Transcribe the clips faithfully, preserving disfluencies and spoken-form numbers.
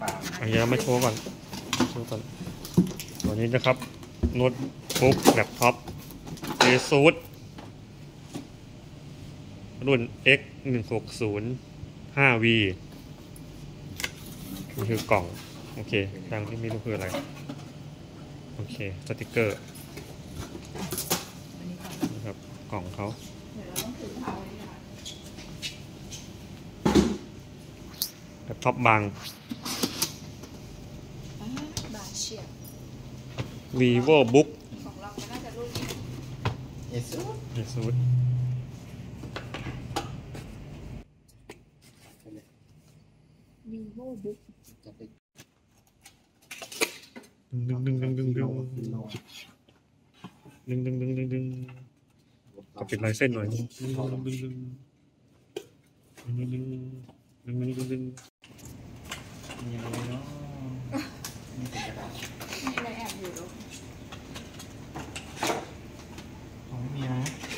ปล่าอันนี้มาโชว์ก่อนโชว์ก่อนตัวนี้นะครับโน้ตบุ๊กแล็ปท็อป ASUS รุ่น เอ็กซ์ หนึ่งหกศูนย์ ห้า วี นี่คือกล่องโอเคดังที่ไม่รู้คืออะไรโอเคสติกเกอร์นะครับกล่องเขาแล็ปท็อปบาง vivo book ของเราก็น่าจะรุ่นนี้ ASUS ASUS vivo book ดึงดึงดึงดึงดึงดึงดึงดึงดึงดึงขอปิดลายเส้นหน่อยดึงดึงดึงดึงดึงดึงดึงดึงดึงดึงดึงมีอะไรเนาะมีกระดาษมีอะไรแอบอยู่หรอของไม่มีนะ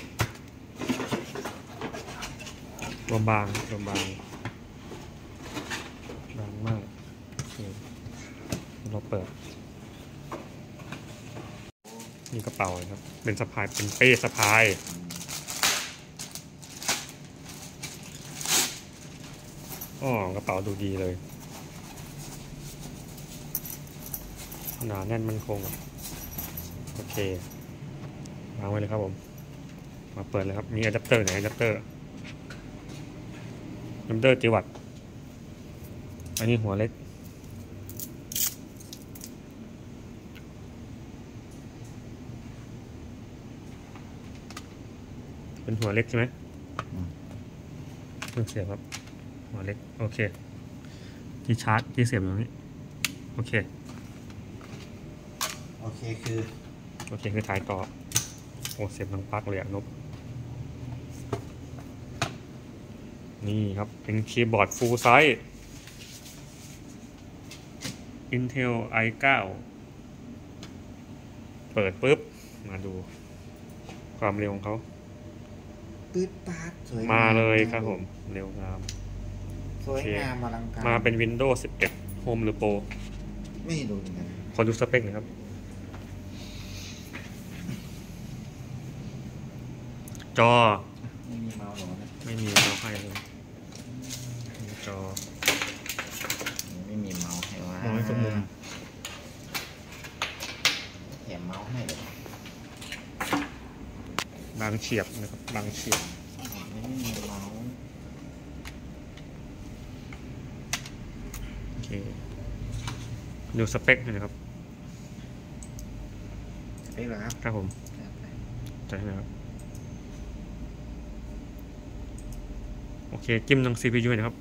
ตัวบางตัวบางบางมากโอเคเราเปิดนี่กระเป๋าครับเป็นสะพายเป็นเป้สะพายอ๋อกระเป๋าดูดีเลยหนาแน่นมันคงโอเควางไว้เลยครับผมมาเปิดเลยครับมีอะแดปเตอร์ไหนอะแดปเตอร์อะแดปเตอร์จิวัตอันนี้หัวเล็กเป็นหัวเล็กใช่ไหมเครื่องเสียบครับหัวเล็กโอเคที่ชาร์จที่เสียบตรงนี้โอเคโอเคคือโอเคคือถ่ายต่อโอ้เสียบทั้งปลั๊กเลยอะนบนี่ครับเป็นคีย์บอร์ด full size Intel ไอ ไนน์ เปิดปุ๊บมาดูความเร็วของเขาปื๊ดปาดสวยมาเลยครับผมเร็วงามสวยงามอลังการมาเป็น Windows สิบเอ็ด Home หรือ Pro ไม่ดูเหมือนกันขอดูสเปคหน่อยครับจอไม่มีเมาส์หรอไม่มีเมาส์ให้เลยจอไม่มีเมาส์ให้ว่ามองให้ทุกมุมแถมเมาส์ให้เลยบางเฉียบนะครับบางเฉียบไม่มีเมาส์โอเคดูสเปคหน่อยนะครับสเปคเหรอครับครับผมใช่ไหมครับโอเคจิ้มตรง ซี พี ยู นะครับ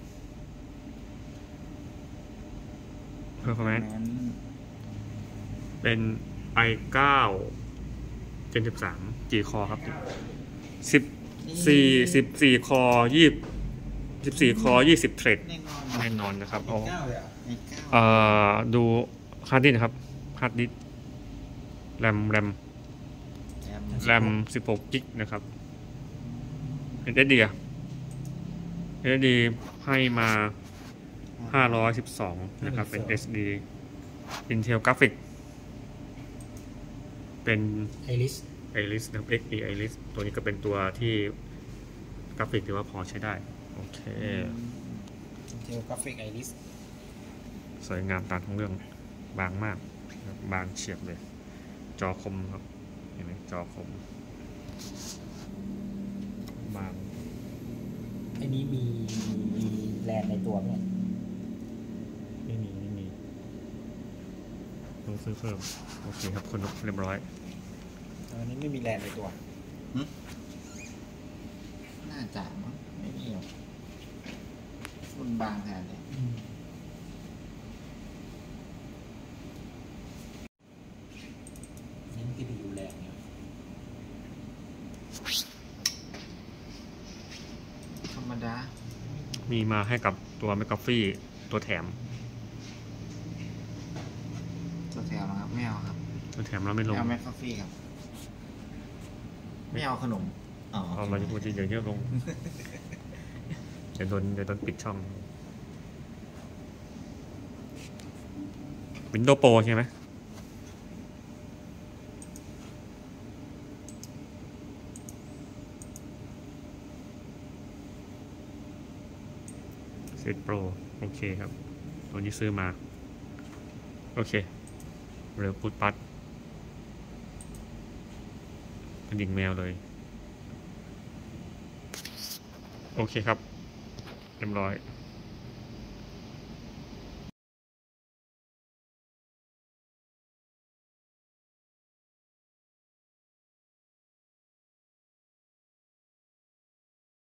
เพิ่มคอมเมนต์เป็น ไอ ไนน์ Gen สิบสาม G Core ครับสิบสี่สิบสี่คอยี่สิบสี่คอยี่สิบเทรดแน่นอนนะครับเอาเอ่อดูฮาร์ดดิสก์นะครับฮาร์ดดิสก์แรมแรมแรมสิบหกกิกนะครับ เอส เอส ดี อ่ะ เอส เอส ดี ให้มาห้าร้อยสิบสองนะครับเป็น เอส ดี Intel Graphics เป็น Iris Iris นะครับ เอ็กซ์ ดี Iris ตัวนี้ก็เป็นตัวที่กราฟิกถือว่าพอใช้ได้โอเค Intel Graphics Iris สวยงามตามทั้งเรื่องบางมากบางเฉียบเลยจอคมครับเห็นไหมจอคมบางอันนี้มีมีแรมในตัวไหมไม่มีไม่มีต้องซื้อเพิ่มโอเคครับคุณเรียบร้อยอันนี้ไม่มีแรมในตัวน่าจะมั้งไม่มีหรอกรุ่นบางแทนเลยนี่มันคือดีอยู่แรงเนี่ยธรรมดามีมาให้กับตัวแมคกาฟี่ตัวแถมตัวแถมนะครับไม่เอาครับตัวแถมเราไม่ลงไม่เอาแมคกาฟี่ครับไม่เอาขนมอ๋อเอาเราจะพูดจริงอย่างที่ลงเดี๋ยวโดนเดี๋ยวโดนปิดช่อง Windows Pro ใช่ไหมเซตโปรโอเคครับตัวนี้ซื้อมาโอเคเรือพูดปัดเป็นดิ่งแมวเลยโอเคครับเรียบร้อย